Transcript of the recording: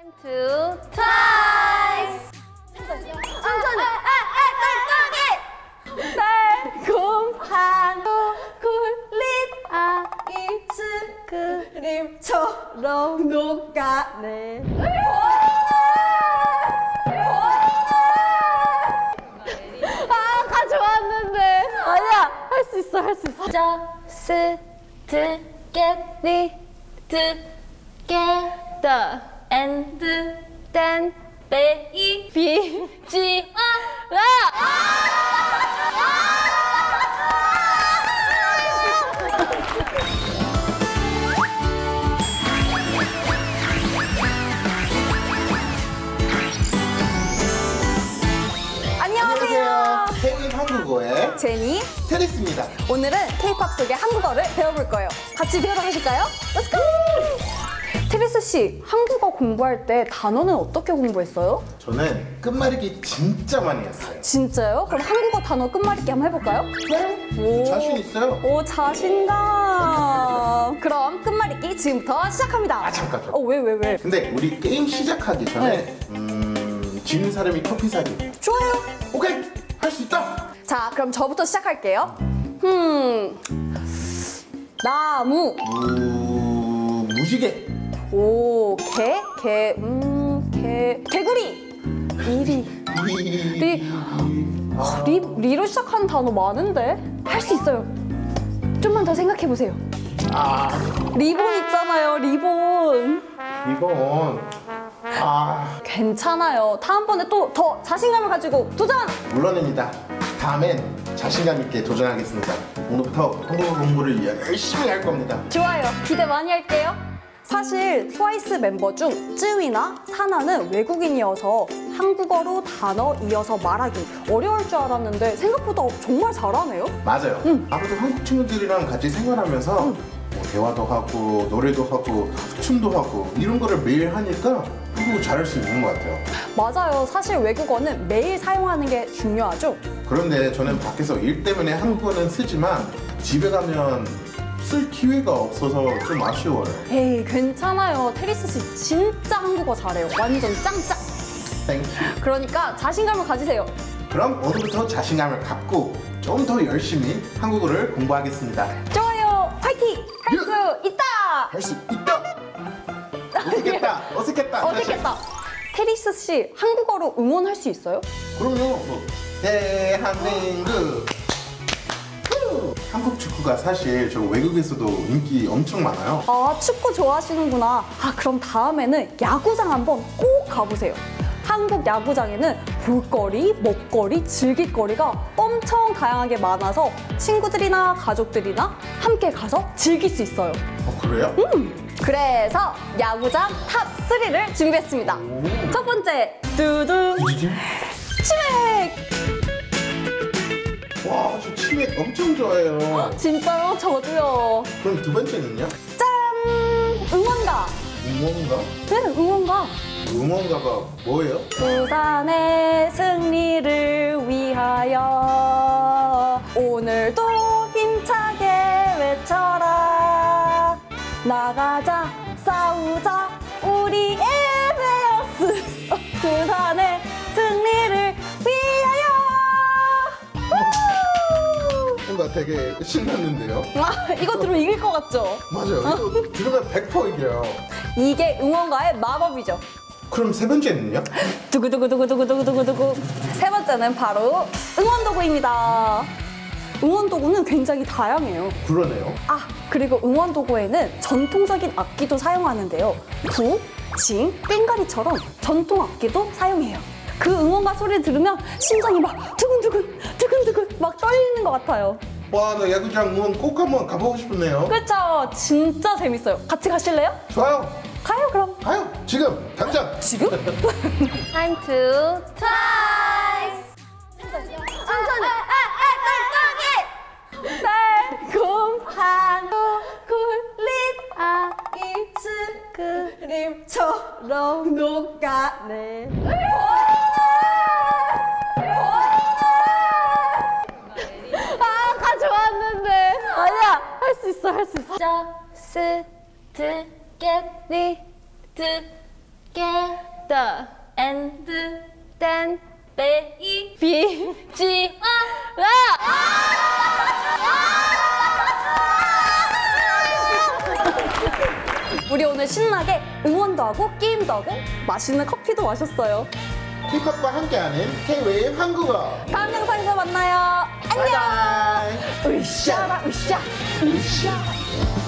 Time to twice. 천천히. 달콤한 초콜릿 아이스크림처럼 녹아내. 아까 좋았는데. 아니야, 할 수 있어, 할 수 있어. Just get together and then baby 안녕하세요. 태국 한국어의 제니. 테리스입니다. 오늘은 K-pop 속의 한국어를 배워볼 거예요. 같이 배우러 가실까요? Let's go! 테리스 씨, 한국어 공부할 때 단어는 어떻게 공부했어요? 저는 끝말잇기 진짜 많이 했어요. 진짜요? 그럼 한국어 단어 끝말잇기 한번 해볼까요? 네. 자신 있어요. 오, 자신감. 그럼 끝말잇기 지금부터 시작합니다. 아, 잠깐. 왜? 근데 우리 게임 시작하기 전에 지는 사람이 커피 사기. 좋아요. 오케이, 할 수 있다. 자, 그럼 저부터 시작할게요. 나무. 무지개. 오, 개구리. 리로 시작하는 단어 많은데? 할 수 있어요. 좀만 더 생각해보세요. 리본 있잖아요, 리본. 이번 괜찮아요. 다음번에 또 더 자신감을 가지고 도전! 물론입니다. 다음엔 자신감 있게 도전하겠습니다. 오늘부터 한국어 공부를 열심히 할 겁니다. 좋아요. 기대 많이 할게요. 사실 트와이스 멤버 중 쯔위나 사나는 외국인이어서 한국어로 단어 이어서 말하기 어려울 줄 알았는데 생각보다 정말 잘하네요. 맞아요. 아무래도 한국 친구들이랑 같이 생활하면서 뭐 대화도 하고 노래도 하고 춤도 하고 이런 거를 매일 하니까 한국어 잘할 수 있는 것 같아요. 맞아요. 사실 외국어는 매일 사용하는 게 중요하죠. 그런데 저는 밖에서 일 때문에 한국어는 쓰지만 집에 가면 쓸 기회가 없어서 좀 아쉬워요. 에이, 괜찮아요. 테리스 씨 진짜 한국어 잘해요. 완전 짱짱. 땡큐. 그러니까 자신감을 가지세요. 그럼 오늘부터 자신감을 갖고 좀 더 열심히 한국어를 공부하겠습니다. 좋아요. 파이팅! 할 수 있다! 할 수 있다! 어색했다. 어색했다. 테리스 씨 한국어로 응원할 수 있어요? 그럼요. 대한민국. 한국 축구가 사실 저 외국에서도 인기 엄청 많아요. 아, 축구 좋아하시는구나. 그럼 다음에는 야구장 한번 꼭 가보세요. 한국 야구장에는 볼거리, 먹거리, 즐길거리가 엄청 다양하게 많아서 친구들이나 가족들이나 함께 가서 즐길 수 있어요. 그래요? 그래서 야구장 탑 3를 준비했습니다. 첫 번째, 두둥, 치맥! 와, 저 치맥 엄청 좋아해요. 진짜요? 저도요. 그럼 두 번째는요? 짠! 응원가! 응원가? 네, 응원가. 응원가가 뭐예요? 부산의 승리를 위하여 오늘도 힘차게 외쳐라. 나가자, 싸우자, 우리의 베어스. 부산의 승리를 위하여. 뭔가 되게 신났는데요? 이거 들으면 이길 것 같죠? 맞아요. 이거 들으면 100% 이겨요. 이게 응원가의 마법이죠. 그럼 세 번째는요? 두구두구두구두구두구두구. 세 번째는 바로 응원도구입니다. 응원도구는 굉장히 다양해요. 그러네요. 그리고 응원도구에는 전통적인 악기도 사용하는데요. 부, 징, 땡가리처럼 전통 악기도 사용해요. 그 응원가 소리를 들으면 심장이 막 두근두근 막 떨리는 것 같아요. 와, 나 야구장 응원 꼭 한번 가보고 싶네요. 그쵸? 진짜 재밌어요. 같이 가실래요? 좋아요. 가요, 그럼. 가요. 지금 당장. 지금? Time to twice. 천천히. 달콤한 초콜릿 아이스크림처럼 녹아내. 아까 좋았는데. 아니야, 할 수 있어. Just get the and then baby 지 우리 오늘 신나게 응원도 하고 게임도 하고 맛있는 커피도 마셨어요. 힙합과 함께하는 K-웨이브 한국어. 다음 영상에서 만나요. 안녕. 바이바이. 으쌰라 으쌰. 으쌰.